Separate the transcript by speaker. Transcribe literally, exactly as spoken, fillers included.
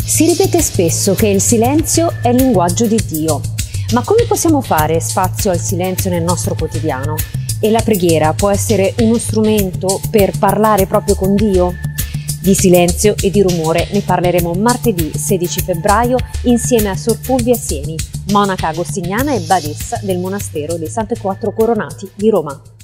Speaker 1: Si ripete spesso che il silenzio è il linguaggio di Dio. Ma come possiamo fare spazio al silenzio nel nostro quotidiano? E la preghiera può essere uno strumento per parlare proprio con Dio? Di silenzio e di rumore ne parleremo martedì sedici febbraio insieme a Sor Fulvia Sieni, monaca agostiniana e badessa del monastero dei Santi Quattro Coronati di Roma.